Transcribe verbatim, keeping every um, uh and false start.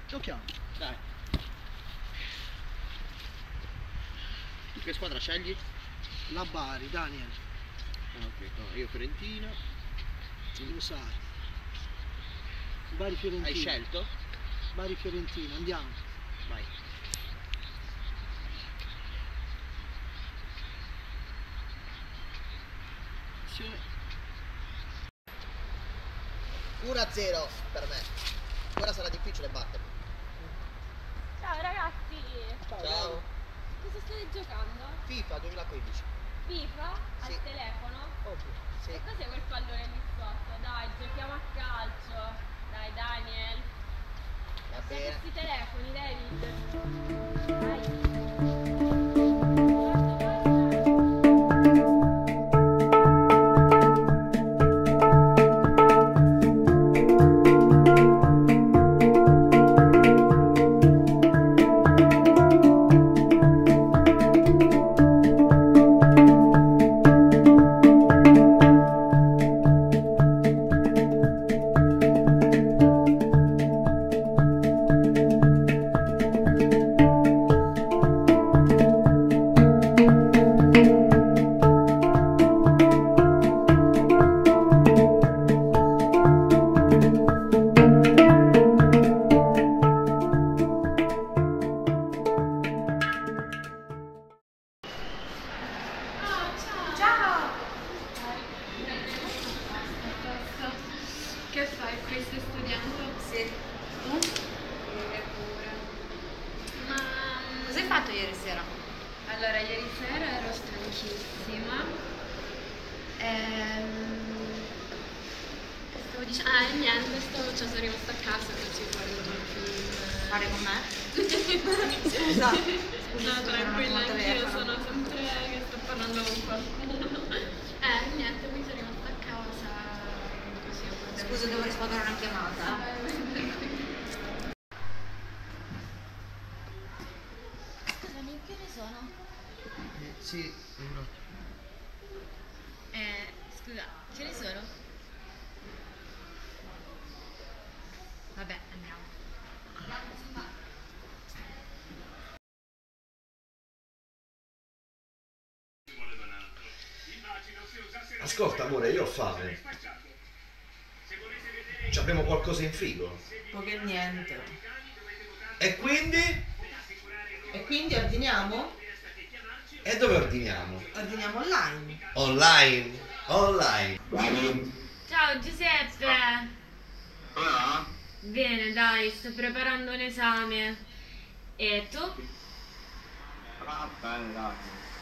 Giochiamo. Dai. Tu che squadra scegli? La Bari, Daniel. Ah, ok, no, io Fiorentina. Lo sai. Bari Fiorentina. Hai scelto? Bari Fiorentina, andiamo. Vai. uno a zero per me. Ora sarà difficile battermi. Ciao ragazzi! Ciao. Ciao. Cosa state giocando? FIFA duemilaquindici. FIFA? Sì. Al telefono? Ovvio. Sì. E cos'è quel pallone lì sotto? Dai, giochiamo a calcio. Dai Daniel. Va Sai bene. questi telefoni, David. Dai. Che fai? Qui stai studiando? Sì. Tu? Io pure. Ma... Cosa hai fatto ieri sera? Allora, ieri sera ero stanchissima. Ehm... Che stavo dicendo? Ah, e niente, stavo, cioè, sono rimasta a casa così ho guardato un film. Parli con me? Scusa. Scusa, No, tranquilla, anch'io sono sempre che sto parlando con qualcuno. Eh, niente, poi sono rimasta a casa così ho guardato. Scusa, devo rispondere a una chiamata. Scusami, che ore sono? Eh, sì, un attimo. Eh, scusa, che ore sono? Vabbè, andiamo. Ascolta amore, io ho fame. Ci abbiamo qualcosa in frigo? Poche niente. E quindi? E quindi ordiniamo? E dove ordiniamo? Ordiniamo online. Online? Online. Ciao Giuseppe! Bene, dai, sto preparando un esame. E tu? Ah, bene, dai.